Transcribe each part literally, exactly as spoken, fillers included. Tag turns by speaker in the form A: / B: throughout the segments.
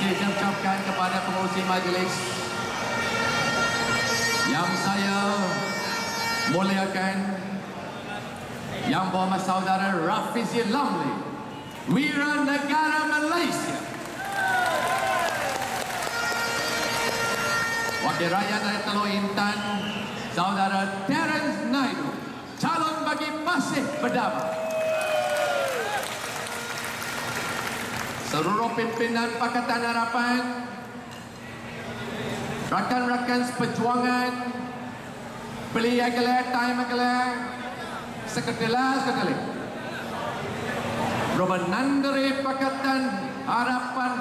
A: kasih saya ucapkan kepada pengurusi majlis yang saya muliakan, yang berhormat saudara Rafizi Lamli, Wira Negara Malaysia. Wakil Rakyat dari Teluk Intan, saudara Terence Naidu, calon bagi Pasir Berdamai. Seluruh pimpinan Pakatan Harapan, rakan-rakan seperjuangan, belia gelar, time gelar, sekedelah sekali. Romanan dari Pakatan Harapan,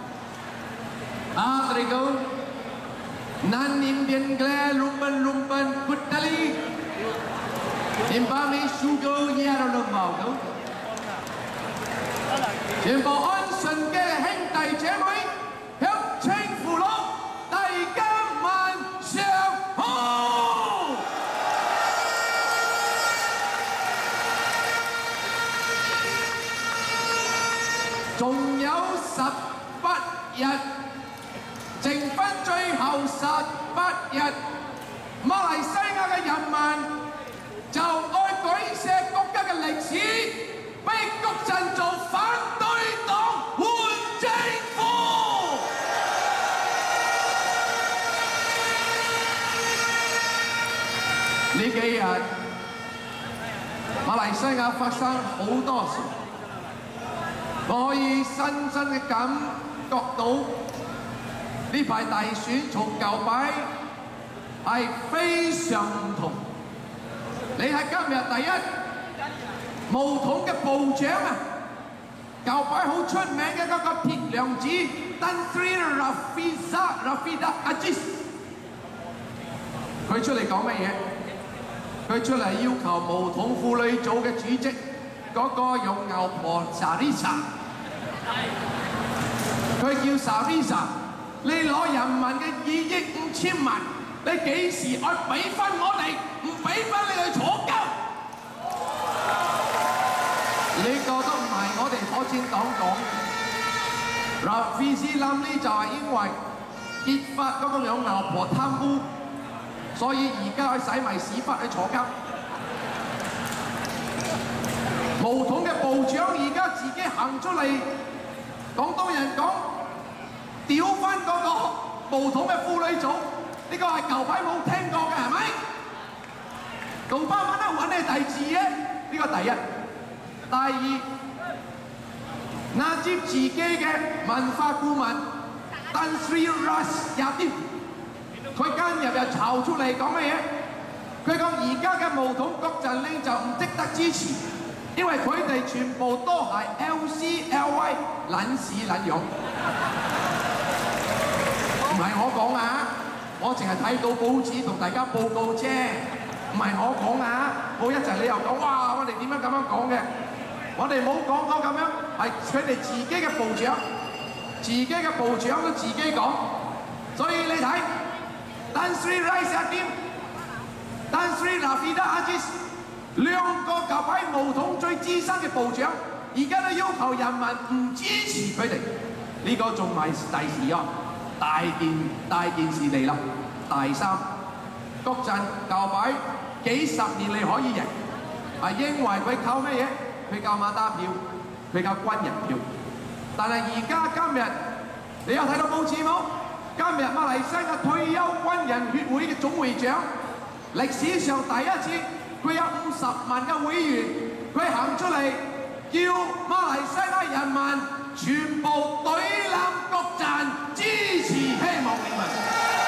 A: Adrigo, non-Indian gelar, lumban-lumban kutali, timbami sugo nyara lembau tu. Chính phủ安順嘅兄弟姐妹，向政府佬大家晚上好。仲有十八日，剩翻最後十八日，馬來西亞嘅人民就愛改寫國家嘅歷史。 被谷陣做反對黨換政府，呢幾日馬來西亞發生好多事，我可以深深嘅感覺到呢排大選從舊擺係非常唔同。你睇今日第一。 巫統嘅部長啊，舊擺好出名嘅嗰個鐵娘子 Tan Sri Rafiza Rafida Ajis， 佢出嚟講乜嘢？佢出嚟要求巫統婦女組嘅主席嗰個用牛婆 Sarisa， 佢叫 Sarisa， 你攞人民嘅二億五千萬，你幾時愛俾翻我哋？唔俾翻你去坐監？ 呢個都唔係我哋火箭黨講嘅。Rafizi Lamli 就係因為揭發嗰個兩牛婆貪污，所以而家去洗埋屎忽去坐監。巫統嘅部長而家自己行出嚟，廣東人講屌翻嗰個巫統嘅婦女組，呢個係舊排冇聽過嘅係咪？杜巴揾一揾你第字嘅，呢個第一。 第二，納吉自己嘅文化顧問 Tan Sri Ras Yatin， 佢今日又炒出嚟講乜嘢？佢講而家嘅巫統國陣領袖唔值得支持，因為佢哋全部都係 L C L Y 撚屎撚樣。唔係我講啊，我淨係睇到報紙同大家報告啫，唔係我講啊。冇一陣你又講哇，我哋點樣咁樣講嘅？ 我哋冇講過咁樣，係佢哋自己嘅部長，自己嘅部長都自己講。所以你睇 Tan Sri Raisyatin、Tan Sri Rafida Ajis 兩個舊擺巫統最資深嘅部長，而家都要求人民唔支持佢哋。呢、這個仲係大事啊！大件大件事嚟啦！第三，國陣舊擺幾十年嚟可以贏，係因為佢靠咩嘢？ 佢靠馬打票，佢靠軍人票。但係而家今日，你有睇到報紙冇？今日馬來西亞退休軍人協會嘅總會長，歷史上第一次，佢有五十萬嘅會員，佢行出嚟叫馬來西亞人民全部對冧國陣，支持希望人民。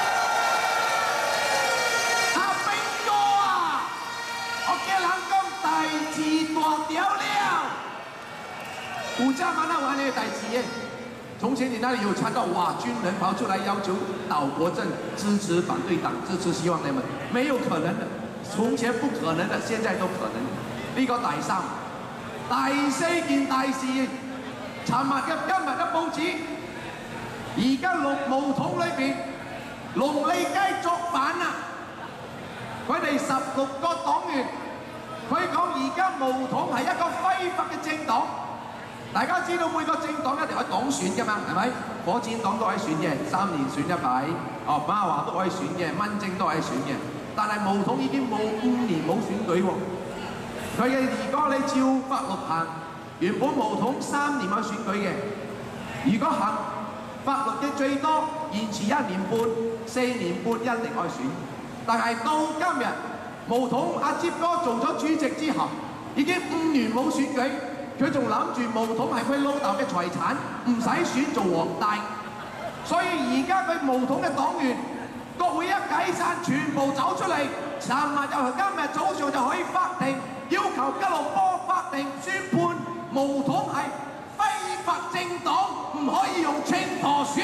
A: 阿兵哥啊，我叫人講大字大條了。 古家嘛，那玩的代志耶！从前你那里有看到哇，军人跑出来要求岛国政支持反对党，支持希望他们，没有可能的。從前不可能的，現在都可能。呢、這個第三、第四件大事，尋日嘅今日嘅報紙，而家六巫統裏邊，龍利雞作反啊！佢哋十六個黨員，佢講而家巫統係一個非法嘅政黨。 大家知道每個政黨一定可以黨選㗎嘛，係咪？火箭黨都可以選嘅，三年選一擺。哦，馬華都可以選嘅，民政都可以選嘅。但係巫統已經冇五年冇選舉喎。佢嘅如果你照法律行，原本巫統三年可以選舉嘅，如果行法律嘅最多延遲一年半、四年半一定可以選。但係到今日，巫統阿接哥做咗主席之後，已經五年冇選舉。佢仲諗住巫統係佢老豆嘅財產，唔使選做皇帝，所以而家佢巫統嘅黨員，國會一解散，全部走出嚟，尋日又今日早上就可以法庭要求吉隆坡法庭宣判巫統係非法政黨，唔可以用清河選。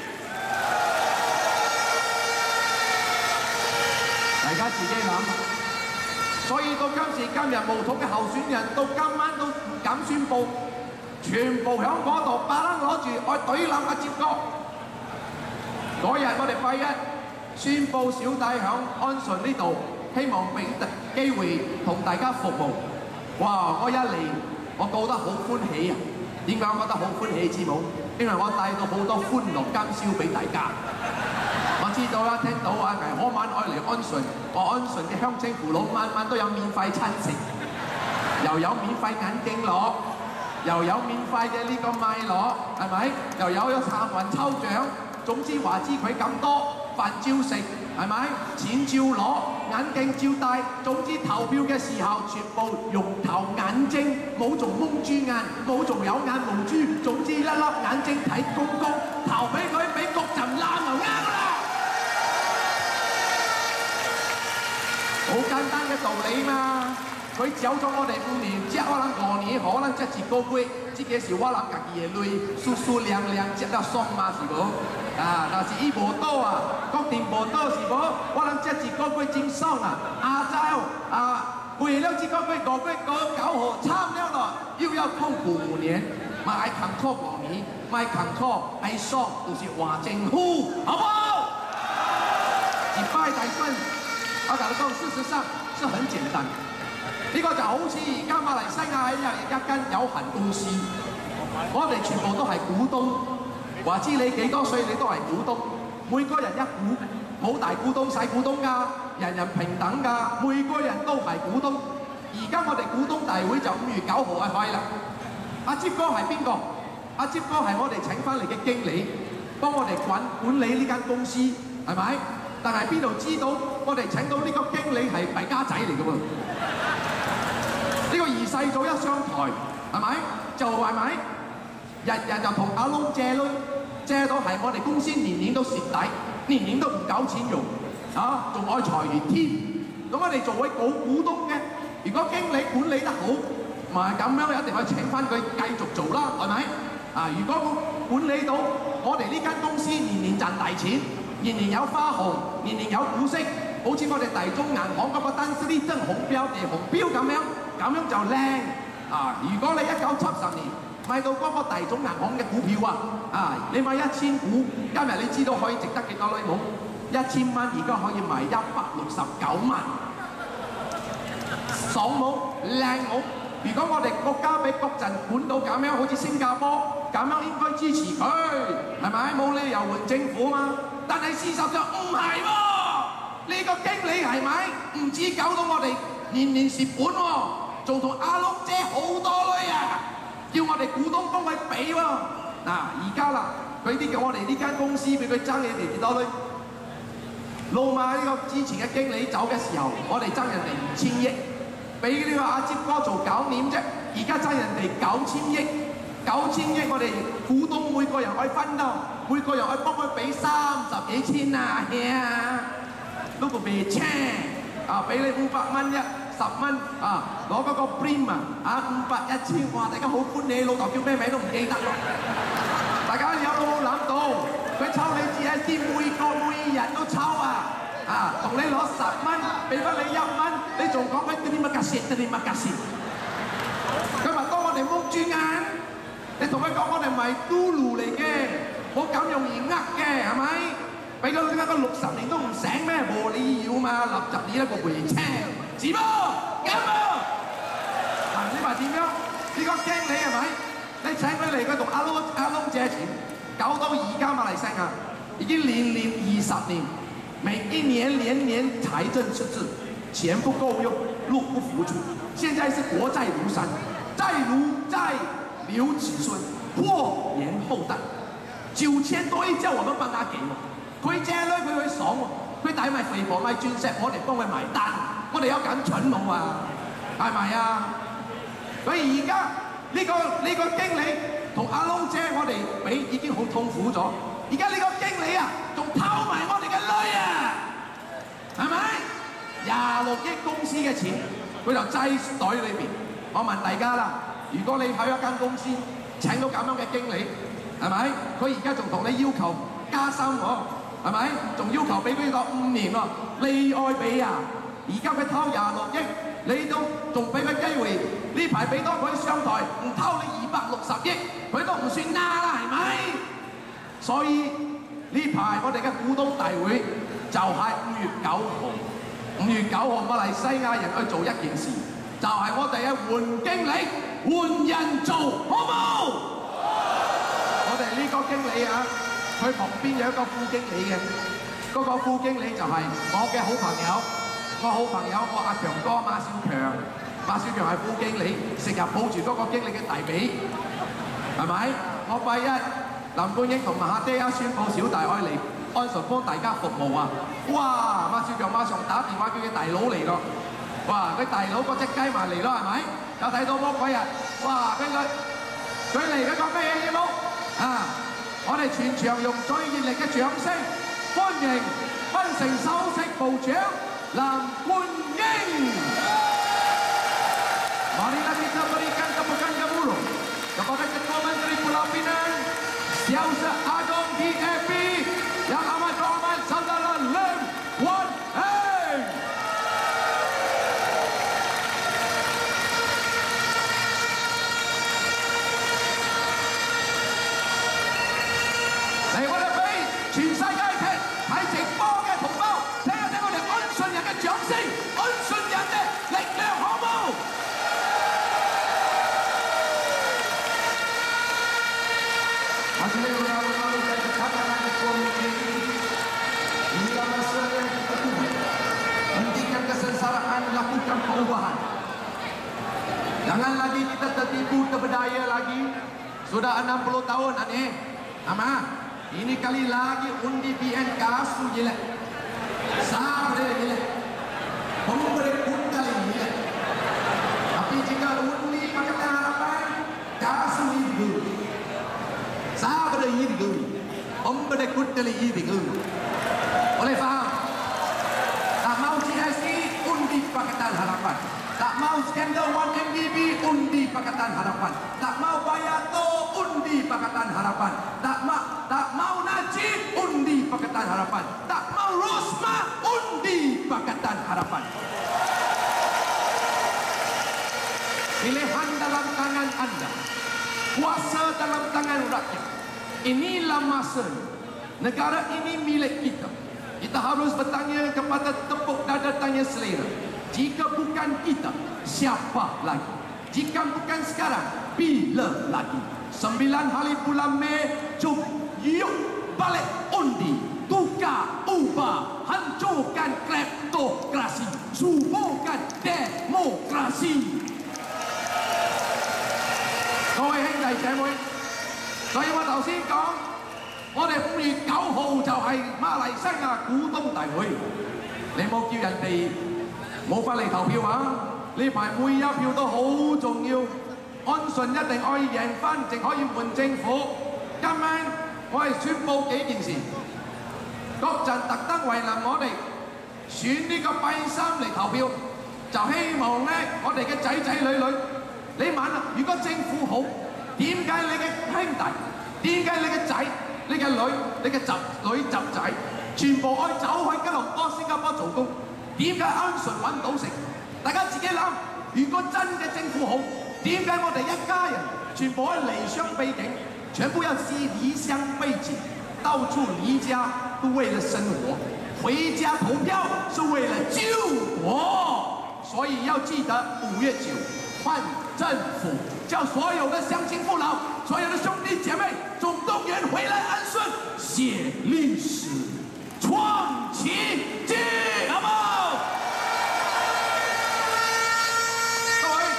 A: 大家自己諗。所以到今時今日，巫統嘅候選人到今晚都唔敢宣佈，全部喺嗰度巴楞攞住愛懟冧阿接哥。嗰日我哋拜一宣佈小弟喺安順呢度，希望俾機會同大家服務。哇！我一嚟我覺得好歡喜啊！點解我覺得好歡喜知冇？因為我帶到好多歡樂今宵俾大家。我知道啦，聽到啊，嗰晚愛嚟安順，我安順嘅鄉親父老晚晚都有免費餐食，又有免費眼鏡攞，又有免費嘅呢個麥攞，係咪？又有有撐運抽獎，總之話知佢咁多，飯照食，係咪？錢照攞，眼鏡照戴，總之投票嘅時候全部用投眼睛，冇做蒙豬眼，冇做有眼無珠，總之一粒眼睛睇公公，投俾佢俾國陣攬就啱啦。好簡單嘅道理嘛，佢走咗我哋五年，即可能五年，可能即一個月，即個是我諗家己嘅淚，舒舒涼涼，食得爽嘛是無？啊，但是伊無倒啊，確定無倒是無？我諗即一個月真爽啊！亞洲啊，過了這個月，五月九九號差了咯，又要痛苦五年，咪愛扛錯五年，咪扛錯愛爽，就是話政府，好不好？一拜大分。我同你講，事實上是很簡單。呢個就好似而家馬來西亞有一間有限公司，我哋全部都係股東。話知你幾多歲，你都係股東。每個人一股，冇大股東、細股東㗎，人人平等㗎，每個人都係股東。而家我哋股東大會就五月九號係開啦。阿接哥係邊個？阿接哥係我哋請翻嚟嘅經理，幫我哋管管理呢間公司，係咪？但係邊度知道我哋請到呢個經理係弊家仔嚟嘅喎？呢個二世祖一上台，係咪？就係咪？日日就同阿窿借女，借到係我哋公司年年都蝕底，年年都唔夠錢用，啊，仲愛裁員添。咁我哋作為股股東嘅，如果經理管理得好，咪咁樣一定可以請翻佢繼續做啦，係咪？啊，如果管理到我哋呢間公司年年賺大錢。年年有花紅，年年有股息，好似我哋大中銀行嗰個單絲啲真紅標地紅標咁樣，咁樣就靚啊！如果你一九七十年買到嗰個大中銀行嘅股票啊，啊，你買一千股，今日你知道可以值得幾多女冇？一千蚊而家可以賣一百六十九萬，爽冇？靚冇？如果我哋國家俾國陣管到咁樣，好似新加坡咁樣，應該支持佢，係咪？冇理由換政府嘛。但係事實上唔係喎，呢個經理係咪唔止搞到我哋年年蝕本喎，仲同阿碌姐好多女啊，叫我哋股東幫佢俾喎。嗱，而家啦，佢啲叫我哋呢間公司俾佢爭你哋幾多女？老馬呢個之前嘅經理走嘅時候，我哋爭人哋五千億，俾呢個阿接哥做九年啫，而家爭人哋九千億。九千億，我哋股東每個人可以分到，每個人可以幫佢俾三十幾千啊，係啊，嗰個俾車啊，俾你五百蚊一十蚊啊，攞嗰個 brim 啊，啊五百一千，哇！大家好歡喜，老豆叫咩名都唔記得咯。大家有冇諗到？佢抽你 G S D 每個每日都抽啊！啊，同你攞十蚊，俾翻你一蚊，你仲講佢啲乜格蝕，啲乜格蝕？佢話當我哋蒙豬眼。你同佢講，我哋唔係嘟嚕嚟嘅，冇咁容易呃嘅，係咪？俾咗點解個六十年都唔醒咩？冇理要嘛，立集呢一個回車，是噃，啱噃。嗱，你話點樣？呢個經理係咪？ 你請佢嚟，佢同阿窿阿窿借錢，搞到而家馬來西亞已經連連二十年，每一年年年財政赤字，錢不夠用，入不敷出，現在是國債如山，債如債留子孫，禍延後代。九千多億叫我們幫他給喎，佢借咧佢去爽喎，佢帶埋肥婆買鑽石，我哋幫佢埋單，我哋有揀蠢佬啊，係咪啊？所以而家呢個呢個經理同阿窿姐我哋比已經好痛苦咗，而家呢個經理啊仲偷埋我哋嘅女啊，係咪？廿六億公司嘅錢，佢就擠袋裏邊。我問大家啦，如果你喺一間公司請到咁樣嘅經理，係咪？佢而家仲同你要求加薪喎，係咪？仲要求俾佢個五年喎，利愛比啊！而家佢偷廿六億，你都仲俾佢機會，呢排俾多佢上台，唔偷你二百六十億，佢都唔算啱啦，係咪？所以呢排我哋嘅股東大會就係五月九號，五月九號馬來西亞人去做一件事，就係、是、我哋嘅換經理換人做，好冇？我哋呢個經理啊，佢旁邊有一個副經理嘅，嗰、那個副經理就係我嘅好朋友，我好朋友我阿強哥馬少強，馬少強係副經理，成日抱住嗰個經理嘅大髀，係咪？我拜一林冠英同馬爹一宣佈小弟愛嚟安順幫大家服務啊！哇！馬少強馬上打電話叫佢大佬嚟咯，哇！佢大佬嗰隻雞埋嚟咯，係咪？有睇到魔鬼啊！哇！跟佢佢嚟佢講咩嘢冇？啊！我哋全場用最熱烈嘅掌聲歡迎檳城首席部長林冠英。Marilah kita berikan tepukan gemuruh kepada Ketua Menteri Pulau Pinang, Siausa Agong D A P yang amat terhormat Saudara Lim Kuan Eng. Saya berlepas全世界嘅睇直播嘅同胞，聽一聽我哋安順人嘅掌聲，安順人嘅力量，好冇？Masih lalu-lalu saya katakan komisi inilah masa yang kita tunggu. Hentikan kesengsaraan, lakukan perubahan. Jangan lagi kita tertipu, terberdaya lagi. Sudah enam puluh tahun aneh. Ama, ini kali lagi undi B N K su jelek. Sabre jelek. Pemberi pun kali jelek. Tapi jika undi Pakatan Harapan, kasu itu. Sabre itu. Pemberi pun kali itu. Boleh faham? Tak mau C S I, undi Pakatan Harapan. Tak mau skandal one M D B, undi Pakatan Harapan. Tak mau Bayato, undi Pakatan Harapan. Tak mau tak mau Najib, undi Pakatan Harapan. Tak mau Rosma, undi Pakatan Harapan. Pilihan dalam tangan anda, kuasa dalam tangan rakyat. Inilah masa negara ini milik kita. Kita harus bertanya kepada tepuk dada tanya selera. Jika bukan kita, siapa lagi? Jika bukan sekarang, bila lagi? Sembilan hari bulan Mei, jom yuk balik undi, tukar ubah, hancurkan kleptokrasi, suburkan demokrasi. 各位兄弟姐妹，所以我頭先講，我哋五月九號就係馬來西亞股東大會，你冇叫人哋冇法嚟投票啊！呢排每一票都好重要，安順一定可以贏翻，淨可以換政府。今晚我係宣佈幾件事，國陣特登為難我哋選呢個拜三嚟投票，就希望咧我哋嘅仔仔女女，你問啦，如果政府好，點解你嘅兄弟，點解你嘅仔、你嘅女、你嘅侄女侄仔，全部可以走去吉隆坡、新加坡做工？點解安順揾到食？大家自己諗，如果真嘅政府好，點解我哋一家人全部可以離鄉背井，全部要離離鄉背井，到處離家都為了生活，回家投票是為了救國。所以要記得五月九， 换政府，叫所有的乡亲父老、所有的兄弟姐妹总动员回来安顺，写历史，创奇迹，好不好？各位，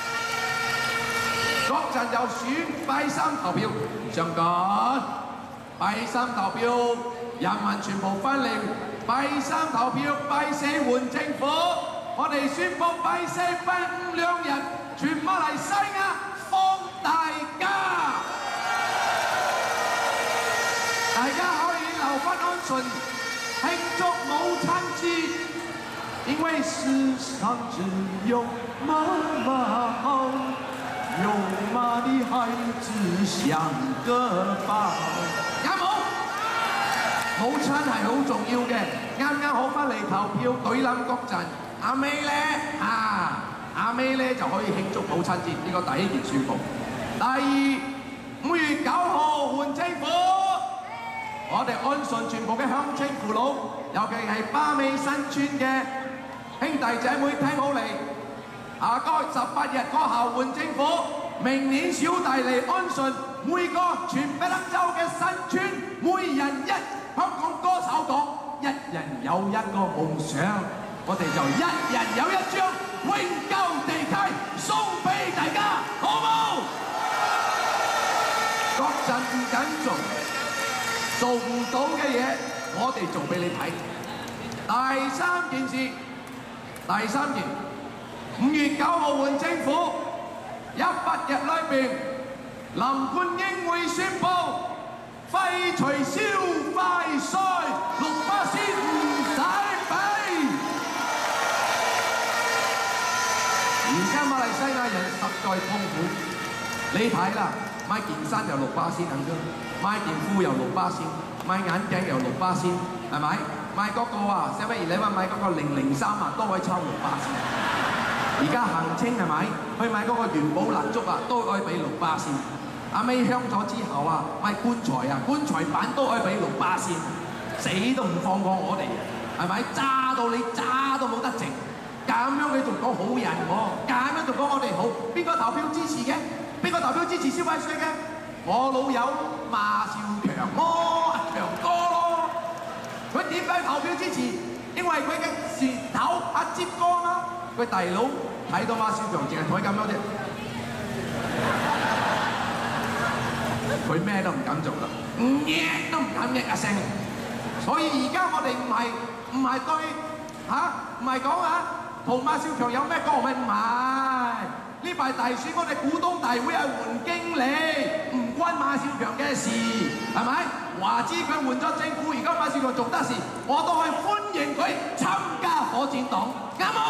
A: 各陣就選拜三投票，相干拜三投票，人民全部翻嚟拜三投票，拜四換政府。我哋宣布拜四、拜五兩日，全馬來西亞放大假，大家可以留返安順慶祝母親節，因為世上只有媽媽好，有媽的孩子像個寶。啱冇？母親係好重要嘅，啱啱好翻嚟投票對冧國陣。阿妹咧啊，阿妹咧就可以慶祝母親節，呢個第一件宣佈。第二，五月九號換政府，我哋安順全部嘅鄉親父老，尤其係巴美新村嘅兄弟姐妹聽好嚟，下個十八日過後換政府，明年小弟嚟安順，每個全北德州嘅新村，每人一香港歌手講，一人有一個夢想。我哋就一人有一張永久地契送俾大家，好冇？國陣唔緊做，做唔到嘅嘢，我哋做俾你睇。第三件事，第三件，五月九號換政府，一百日裏邊，林冠英會宣布廢除消費稅，六巴仙唔使俾。而家馬來西亞人實在痛苦，你睇啦，買件衫又六巴仙咁啫，買件褲又六巴仙，買眼鏡又六巴仙，係咪？買嗰個啊，寫乜嘢？你話買嗰個零零三啊，都可以抽六巴仙。而家行清係咪？去買嗰個元寶蠟燭啊，都可以俾六巴仙。阿尾香咗之後啊，買棺材啊，棺材板都可以俾六巴仙，死都唔放過我哋，係咪？揸到你揸都冇得剩。咁樣你仲講好人喎？咁樣仲講我哋好？邊個投票支持嘅？邊個投票支持消費稅嘅？我老友馬少強咯，阿強哥咯。佢點解投票支持？因為佢嘅舌頭阿接哥啦。佢大佬睇到馬少強淨係台咁樣啫，佢咩都唔敢做啦，唔嘢都唔敢噏一聲。所以而家我哋唔係唔係對嚇，唔係講啊。同馬少強有咩講？咪唔係呢排大選，我哋股東大會係換經理，唔關馬少強嘅事，係咪？話知佢換咗政府，而家馬少強做得事，我都去歡迎佢參加火箭黨，啱冇？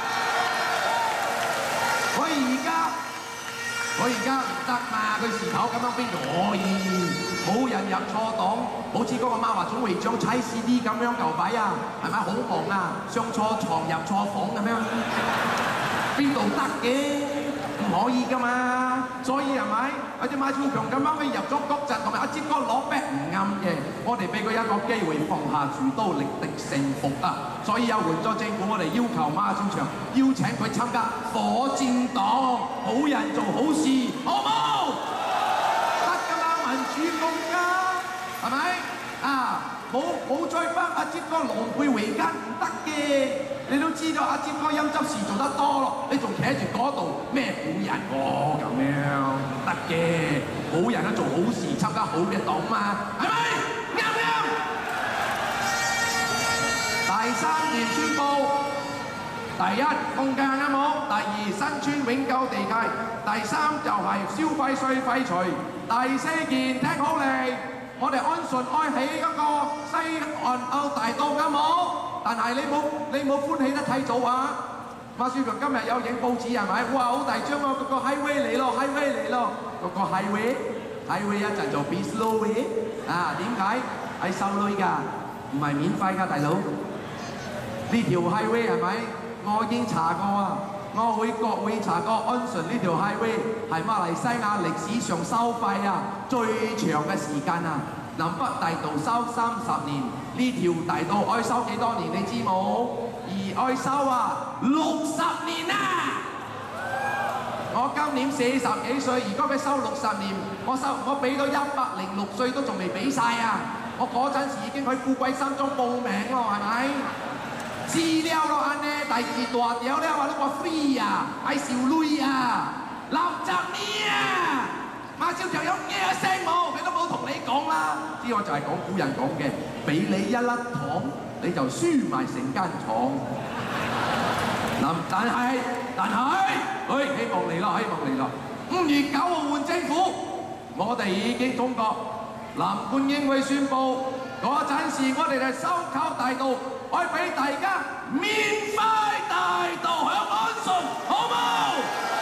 A: 我而家我而家唔得嘛，佢事頭咁樣邊可以？冇人入錯黨，好似嗰個馬華總會長踩 C D 咁樣舊擺啊，係咪好忙啊？上錯床入錯房咁樣，邊度得嘅？唔可以噶嘛，所以係咪？好似馬少強咁樣，佢入咗國陣，同埋阿接哥攞 back 唔啱嘅，我哋俾佢一個機會放下屠刀，力敵勝服啊！所以有換咗政府，我哋要求馬少強邀請佢參加火箭黨，好人做好事，好冇？主公家係咪啊？冇冇再幫阿接哥狼狽為奸唔得嘅，你都知道阿接哥陰執事做得多咯，你仲企住嗰度咩好人喎？咁樣唔得嘅，好人都做好事，參加好嘅黨嘛，係咪？啱唔啱？第三件宣佈，第一放假啱冇？第二新村永久地契，第三就係消費稅廢除。第四件聽好嚟，我哋安順愛起嗰個西岸澳大道啱冇？但係你冇你冇歡喜得太早啊！馬少強今日有影報紙係咪？哇！好大張啊！嗰個 highway 嚟咯 ，highway 嚟咯，嗰個 highway highway 一陣就 be slow way 啊？點解？係收女㗎，唔係免費㗎，大佬。呢條 highway 係咪？我已經查過啊！我會國會查過安順呢條 highway 係馬來西亞歷史上收費啊最長嘅時間啊！南北大道收三十年，呢條大道愛收幾多年你知冇？而愛收啊六十年啊！ 我今年四十幾歲，如果佢收六十年，我收我俾到一百零六歲都仲未俾晒啊！我嗰陣時已經喺富貴山莊報名咯，係咪？資料咯，安尼第二大條咧話你話 free 啊，係少女啊，六十年啊！馬少強有咩聲冇？佢都冇同你講啦。呢個就係講古人講嘅，俾你一粒糖，你就輸埋成間廠。嗱，但係但係，誒希望嚟啦，希望嚟啦！五月九號換政府，我哋已經通過。藍冠英會宣佈嗰陣時，我哋係收購大道，可以俾大家免費大道響安順，好冇？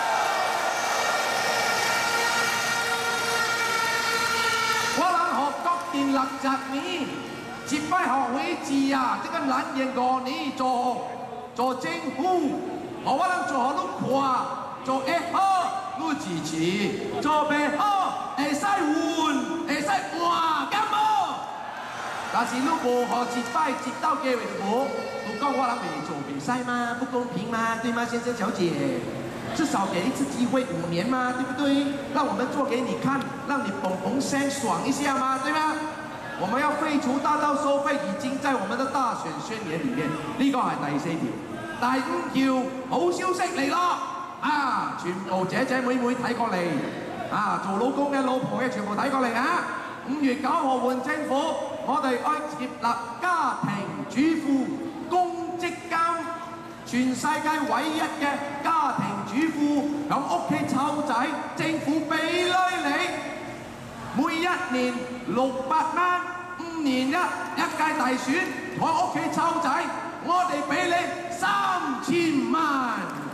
A: 我諗學國電六十年，接班學會字啊，這個男人過你做做政府，我諗做好都跨，做一好都支持，做唔好會使換，會使換咁冇。但是如果和接班接到嘅為我，如果我諗未做比賽嘛，不公平嘛，對嗎，先生小姐？至少給一次機會五年嘛，對不對？讓我們做給你看，讓你捧捧聲爽一下嘛，對嗎？我們要廢除大道收費，已經在我們的大選宣言裡面，呢個係第四條。第五條好消息嚟咯，啊！全部姐姐妹妹睇過嚟，啊！做老公嘅老婆嘅全部睇過嚟啊！五月九號換政府，我哋愛設立家庭主婦公積金。全世界唯一嘅家庭主婦響屋企湊仔，政府俾女你，每一年六百蚊，五年一一屆大選，喺屋企湊仔，我哋俾你三千萬。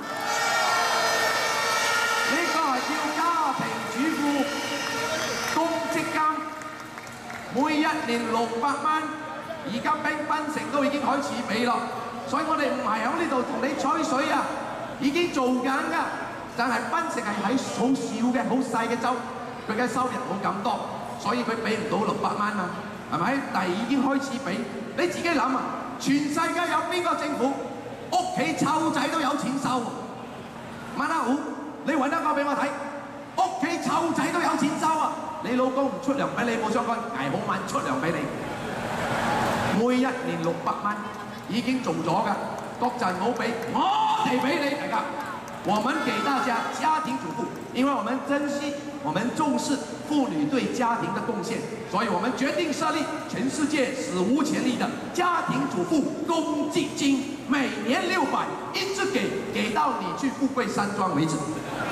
A: 呢個係叫家庭主婦公積金，每一年六百蚊，而家冰檳城都已經開始俾咯。所以我哋唔係喺呢度同你吹水啊，已經做緊㗎。但係檳城係喺好少嘅、好細嘅州，佢嘅收入冇咁多，所以佢俾唔到六百蚊啊，係咪？但係已經開始俾，你自己諗啊，全世界有邊個政府屋企湊仔都有錢收？馬拉虎，你揾一個俾我睇，屋企湊仔都有錢收啊！你老公唔出糧俾你冇相干，捱好晚出糧俾你，每一年六百蚊。已經做咗㗎，國陣冇俾，我哋俾你大家。我們給大家家庭主婦，因為我們珍惜、我們重視婦女對家庭的貢獻，所以我們決定設立全世界史無前例的家庭主婦公積金，每年六百，一直給，給到你去富貴山莊為止。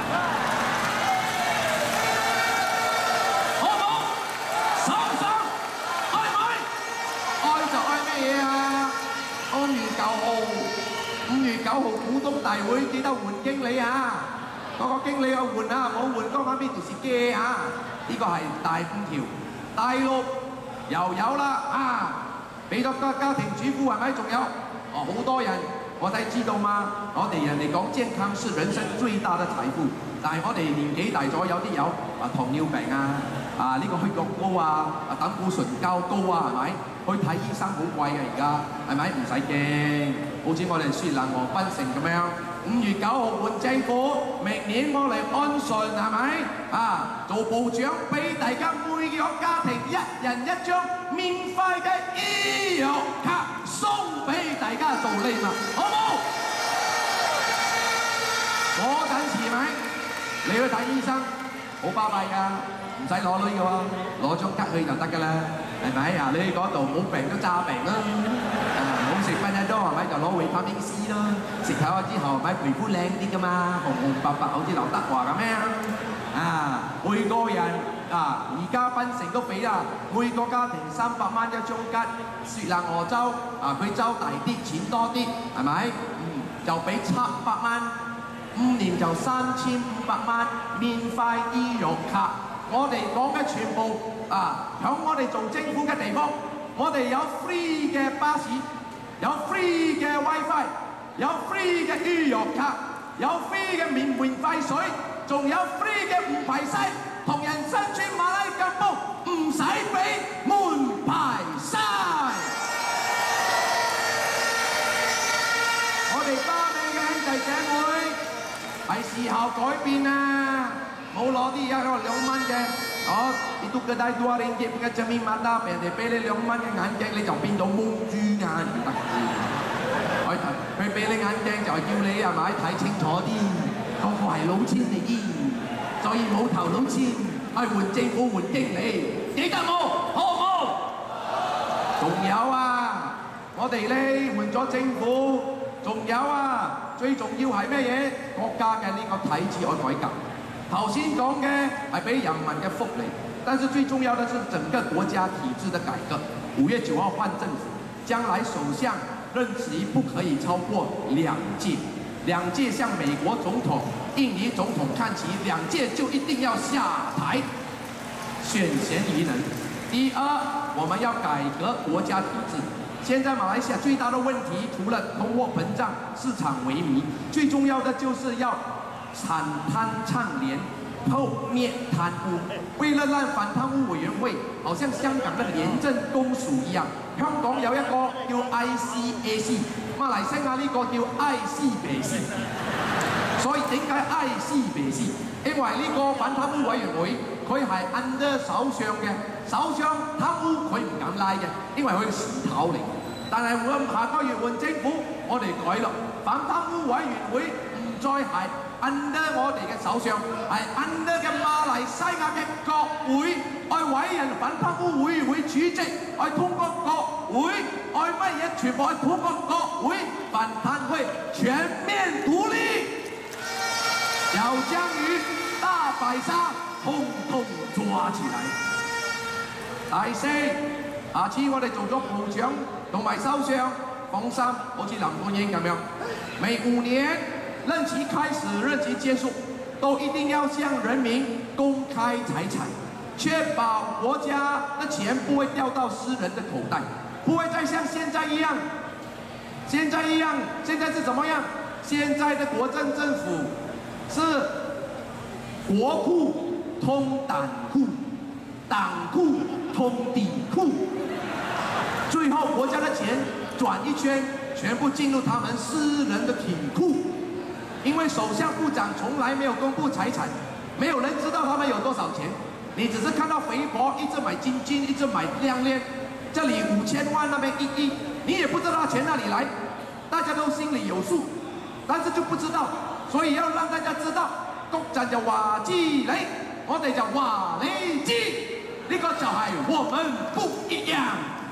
A: 好唔好？爽唔爽？愛唔愛？愛就愛咩嘢啊？五月九號，五月九號股東大會記得換經理啊！嗰個經理要換啊，冇換剛啱邊條是機啊！呢個係第五條，第六又有啦啊！俾咗家家庭主婦係咪？仲有哦，好多人我哋知道嘛？我哋人哋講健康是人生最大的財富，但係我哋年紀大咗，有啲有啊糖尿病啊，啊呢個血壓高啊，啊膽固醇較高啊，係咪？去睇醫生好貴嘅而家，係咪？唔使驚，好似我哋雪蘭莪檳城咁樣，五月九號換政府，明年我嚟安順係咪？啊，做部長俾大家每個家庭一人一張免費嘅醫藥卡送俾大家做禮物，好冇？嗰陣時咪你去睇醫生好巴閉㗎，唔使攞女嘅喎，攞張卡去就得㗎啦。係咪啊？你去嗰度冇病都詐病啦，啊冇食分一多係咪就攞維他命 C 咯？食透咗之後咪皮膚靚啲㗎嘛，紅紅白白好似劉德華咁樣啊！每個人啊，而家檳城都俾啦，每個家庭三百蚊一張吉，雪蘭莪州啊佢州大啲錢多啲係咪？嗯，就俾七百蚊，五年就三千五百蚊免費醫藥卡。我哋講嘅全部。啊！喺我哋做政府嘅地方，我哋有 free 嘅巴士，有 free 嘅 WiFi， 有 free 嘅醫藥卡，有 free 嘅免免費水，仲有 free 嘅唔排西，同人身穿馬拉金煲，唔使俾門牌西。我哋巴美嘅兄弟姐妹， 係時候改變啦，冇攞啲而家嗰個兩蚊嘅，哦，你都嘅大多連結嘅證明物啦，人哋俾你兩蚊嘅眼鏡，你就變到蒙豬眼唔得嘅。佢佢俾你眼鏡就係叫你係咪睇清楚啲，嗰個係老千嚟嘅，所以冇頭腦千，去換政府換經理，記得冇？好唔好？仲有啊，我哋咧換咗政府。 仲有啊，最重要係咩嘢？國家嘅呢個體制要改革。頭先講嘅係俾人民嘅福利，但是最重要的是整個國家體制的改革。五月九號換政府，將來首相任期不可以超過兩屆，兩屆像美國總統、印尼總統看齊，兩屆就一定要下台，選賢與能。第二，我們要改革國家體制。 現在馬來西亞最大的問題，除了通貨膨脹、市場萎靡，最重要的就是要產貪倡廉，破滅貪污。為了讓反貪污委員會，好像香港的廉政公署一樣，香港有一個叫 I C A C， 馬來西亞呢個叫 I C B C。所以點解 I C B C？ 因為呢個反貪污委員會，佢係 under 首相嘅。 首相貪污佢唔敢拉嘅，因為佢係事頭嚟。但係我下個月換政府，我哋改咯，反貪污委員會唔再係 under 我哋嘅首相，係 under 嘅馬來西亞嘅國會，愛委任反貪污委員會主席，愛通過國會，愛乜嘢全部愛通過國會，反貪會全面獨立，要將與大白鯊通通抓起來。 第四，下次我哋做咗部長同埋首相，放心，好似林冠英咁樣，每五年任期開始、任期結束，都一定要向人民公開財產，確保國家的錢不會掉到私人的口袋，不會再像現在一樣，現在一樣，現在是怎麼樣？現在的國政政府是國庫通黨庫，黨庫 通底庫，最後國家的錢轉一圈，全部進入他們私人的體庫。因為首相部長從來沒有公布財產，沒有人知道他們有多少錢。你只是看到肥婆一直買金金，一直買項鏈，這裡五千萬，那邊一億，你也不知道錢哪裡來，大家都心裡有數，但是就不知道，所以要讓大家知道，國陣就話知你，我哋就話你知。 呢個就係我們不一樣。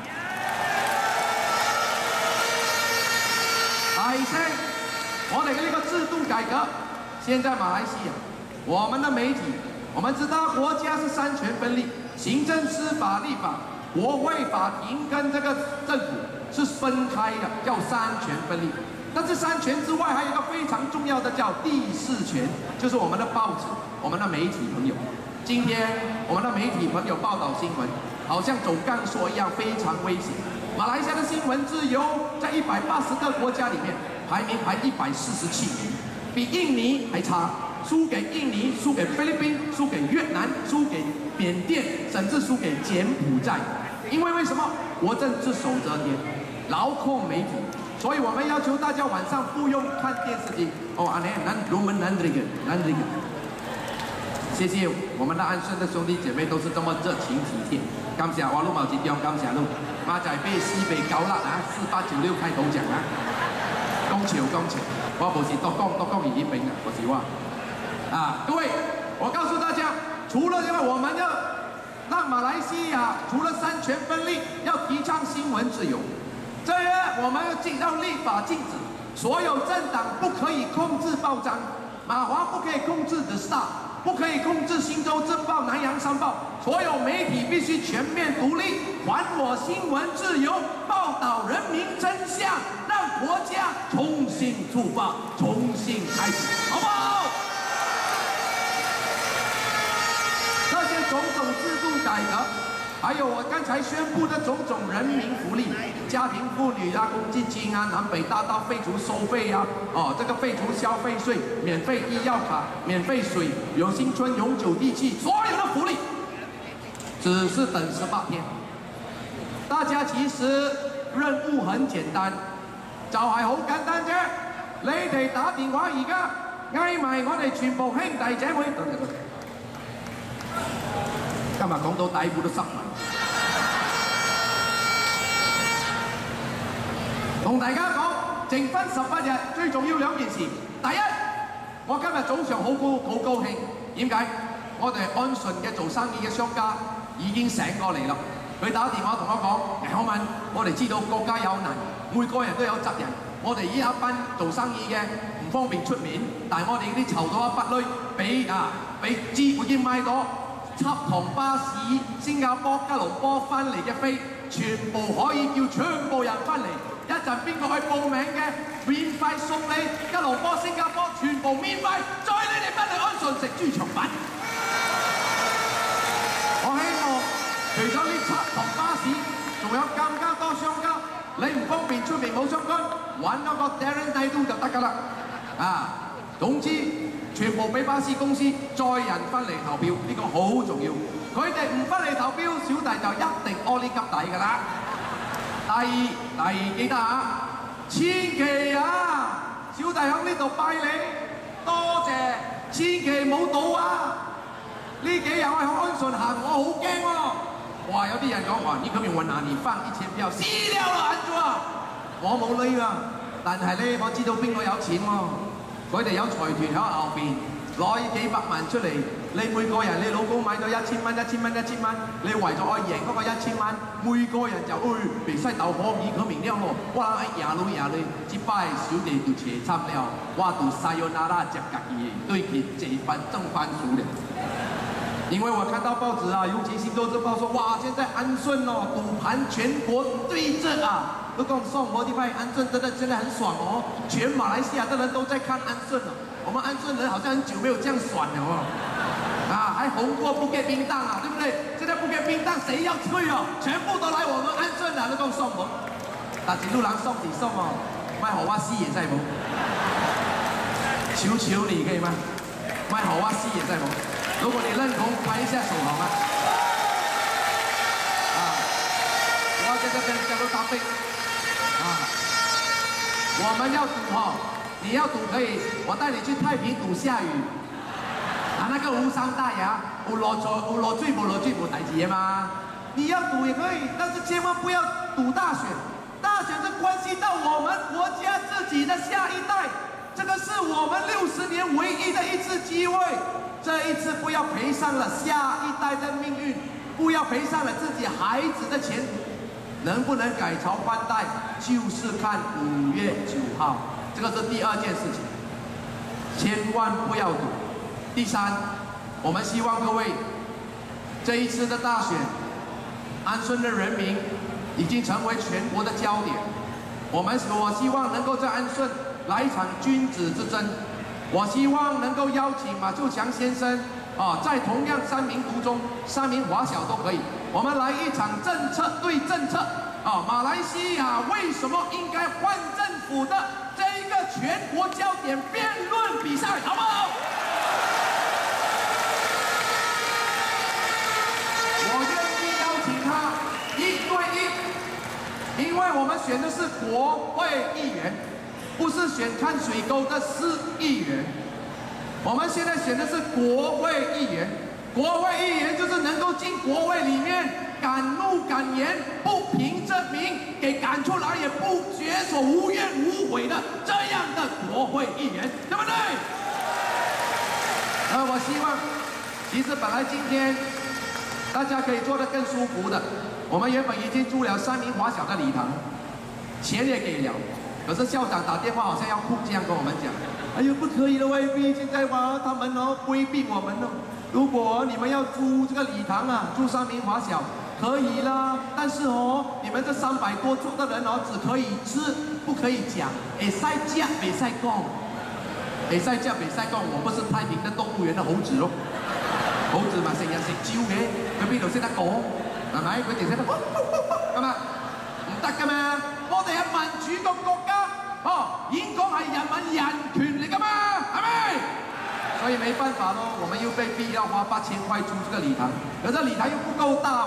A: 第四，我哋嘅呢個制度改革，現在馬來西亞，我們的媒體，我們知道國家是三權分立，行政、司法、立法，國會、法庭跟這個政府是分開的，叫三權分立。但是三權之外，還有一個非常重要的叫第四權，就是我們的報紙，我們的媒體朋友。 今天我們的媒體朋友報道新聞，好像走鋼索一樣，非常危險。馬來西亞的新聞自由在一百八十個國家裡面排名排一百四十七名，比印尼還差，輸給印尼，輸給菲律賓，輸給越南，輸給緬甸，甚至輸給柬埔寨。因為為什麼？國政之守則也勞控媒體，所以我們要求大家晚上不用看電視機。哦，阿年南龍門南這個南這個。 謝謝我們的安順的兄弟姐妹都是這麼熱情體貼，感謝我陸茂吉中，感謝陸馬仔被西北高辣啊，四八九六開頭獎啊，恭喜恭喜，我不是多講多講語病啊，我是話啊，各位，我告訴大家，除了因為我們要讓馬來西亞除了三權分立，要提倡新聞自由，這樣我們要進到立法禁止，所有政黨不可以控制報章，馬華不可以控制 The Star。 不可以控制《新洲日報》《南洋商報》，所有媒體必須全面獨立，還我新聞自由，報道人民真相，讓國家重新出發，重新開始，好不好？這些種種制度改革，還有我剛才宣布的種種人民福利，家庭婦女啊，公積金啊，南北大道廢除收費啊，哦，這個廢除消費稅，免費醫藥卡，免費水，有新村永久地契，所有的福利，只是等十八天。大家其實任務很簡單，就係好簡單啫。你哋打電話而家嗌埋我哋全部兄弟姐妹。今日講到底部都濕埋。同大家講，剩翻十八日，最重要兩件事。第一，我今日早上好高好高興，點解？我哋安順嘅做生意嘅商家已經醒過嚟啦。佢打電話同我講：楊敏，我哋知道國家有難，每個人都有責任。我哋依一班做生意嘅唔方便出面，但係我哋啲籌到一筆鐳，俾啊俾支已經買到七趟巴士新加坡、吉隆坡翻嚟嘅飛，全部可以叫全部人翻嚟。一陣邊個去報名嘅，免費送你吉隆坡、新加坡，全部免費，載你哋翻嚟安順食豬腸粉。我希望除咗呢七趟巴士，仲有更加多商家，你唔方便出面冇相干，揾嗰個 Darren Naidu 就得㗎啦。啊，總之全部俾巴士公司載人翻嚟投票，呢、這個好重要。佢哋唔翻嚟投票，小弟就一定屙呢急底㗎啦。第二，第二記得啊，千祈啊，小弟喺呢度拜你，多謝，千祈冇賭啊！呢幾日我喺安順行，我好驚喎。哇！有啲人講話，你咁用雲南年翻一千票，死了啦！安咗啊！我冇呢㗎，但係咧，我知道邊個有錢喎。佢哋有財團喺後邊攞幾百萬出嚟，你每個人你老公買咗一千蚊、一千蚊、一千蚊，你為咗愛贏嗰個一千蚊，每個人就誒鼻西豆可以佢明了咯。哇！廿佬廿你，只拜小弟就斜插了，哇！到西洋那拉隻格嘢，對佢這番正番數了。因為我看到報紙啊，尤其《星洲日報》說，哇，現在安順哦，賭盤全國對陣啊！都講送摩地派安順真的現在很爽哦，全馬來西亞的人都在看安順哦。我們安順人好像很久沒有這樣爽了哦，啊，還紅過布吉冰檔啊，對不對？現在布吉冰檔誰要吹哦？全部都來我們安順啊，都講送我，但是路人送是送哦，賣好我死也在冇，求求你可以嗎？賣好我死也在冇。如果你認同，拍一下手好嗎？啊，我在這邊叫做搭配啊，我們要賭哈，你要賭可以，我帶你去太平賭下雨，啊，那個無傷大雅，有落水有落水無落水無代誌的嘛。你要賭也可以，但是千萬不要賭大選，大選是關係到我們國家自己的下一代，這個是我們六十年唯一的一次機會。這一次不要賠上了下一代的命運，不要賠上了自己孩子的前途，能不能改朝換代，就是看五月九號，這個是第二件事情，千萬不要賭。第三，我們希望各位，這一次的大選，安順的人民已經成為全國的焦點，我們我希望能夠在安順來一場君子之爭。我希望能夠邀請馬秀強先生啊，在同樣三民獨中、三民華小都可以，我們來一場政策對政策啊！馬來西亞為什麼應該換政府的這一個全國焦點辯論比賽，好不好？我願意邀請他一對一，因為我們選的是國會議員。不是選看水溝的市議員，我們現在選的是國會議員。國會議員就是能夠進國會裡面敢怒敢言，不憑證明給趕出來也不覺所無怨無悔的這樣的國會議員，對不對？而我希望，其實本來今天大家可以坐得更舒服的，我們原本已經租了三民華小的禮堂，錢也給了。可是校長打電話好像要哭，這樣跟我們講：哎呦，不可以了，未必現在話他們哦規避我們哦。如果你們要租這個禮堂啊，租三民華小可以啦，但是哦，你們這三百多桌的人哦，只可以吃，不可以講。會使食，袂使講，會使食，袂使講。我不是太平的動物園的猴子咯，猴子嘛成日食蕉嘅，佢邊度識得講？係咪？佢淨識得講，係嘛？唔得噶嘛！我哋係民主嘅國家，哦，演講係人民人權嚟噶嘛，係咪？所以沒辦法咯，我們又被逼要花八千塊租這個禮堂，可是禮堂又不夠大，只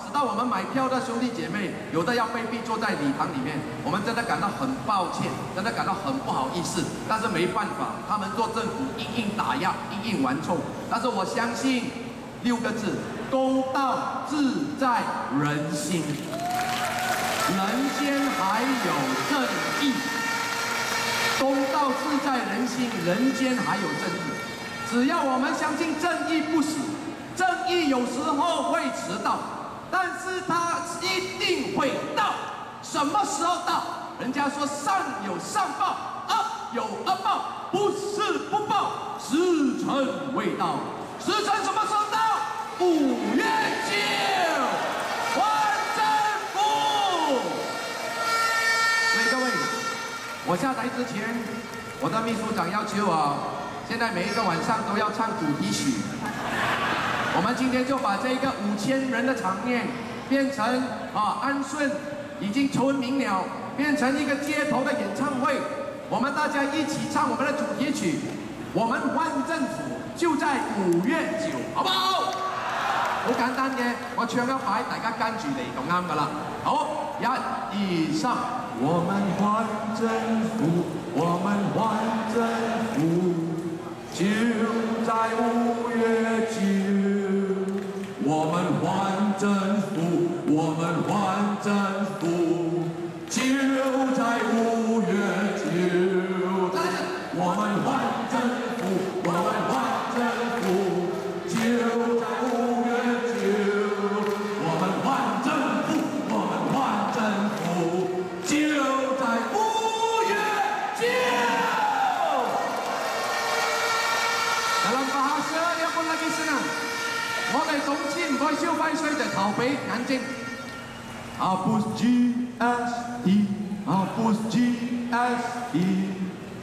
A: 使到我们买票的兄弟姐妹有的要被逼坐在礼堂里面，我们真的感到很抱歉，真的感到很不好意思。但是没办法，他们做政府硬硬打压，硬硬顽凑。但是我相信六个字：公道自在人心。人间还有正义，公道自在人心，人间还有正义。只要我们相信正义不死。 正义有时候会迟到，但是它一定会到。什么时候到？人家说善有善报，恶有恶报，不是不报，时辰未到。时辰什么时候到？五月九，还政府。所以各位，我下台之前，我的秘书长要求我，现在每一个晚上都要唱主题曲。 我们今天就把这个五千人的场面变成啊安顺已经筹明了，变成一个街头的演唱会。我们大家一起唱我们的主题曲，我們灣政府就在五月九，好不好？好簡單嘅，我唱一擺，大家跟住嚟就啱噶啦。好，一、二、三，我們灣政府，我們灣政府就在五月九。 我们還政府，我们還政府，就在五月九。我们還政府，我们還政府，就在五月九。我们還政府，我们還政府，就在五月九。Dalam bahasa yang pun lagi senang. 我哋總之唔該消費稅就投俾眼睛。Hapus G S T， hapus G S T，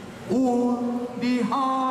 A: undi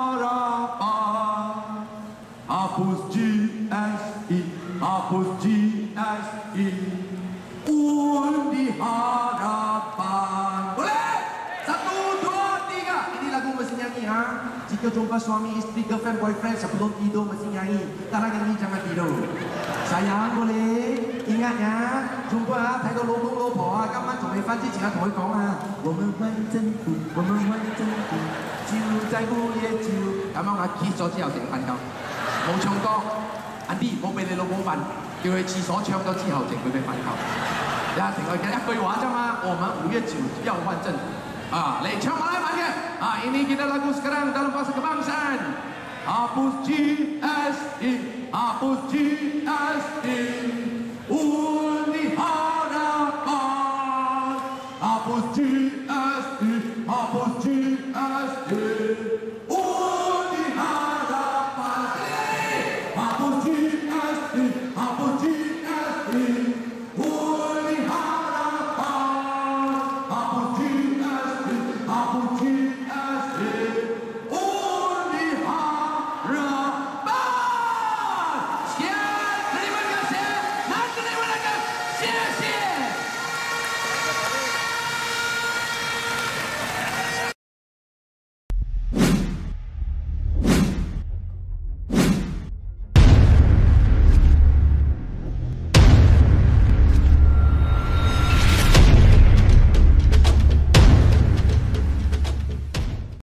A: harapan。Hapus G S T， hapus G S T， undi harapan。Boleh? Satu, dua, tiga. Ini lagu mesti nyanyi ha. Jika jumpa suami, istri, girlfriend, boyfriend, sebelum tidur mesti nyanyi. Karena nyanyi jangan tidur. Sayang boleh ingat ya, jumpa 睇到老公老婆啊，今晚同你翻之前啊，同佢講啊，我們灣政府，我們灣政府，就在五月九。咁樣啊 ，kiss 咗之後成瞓覺，冇唱歌。阿 D 冇俾你老公瞓，叫佢廁所唱咗之後，淨會俾瞓覺。呀，成個一句話啫嘛，我們五月九要換政府。 Ah,嚟唱馬來文嘅啊 ，ini kita lagu sekarang dalam bahasa kebangsaan. Hapus G S T, hapus G S T.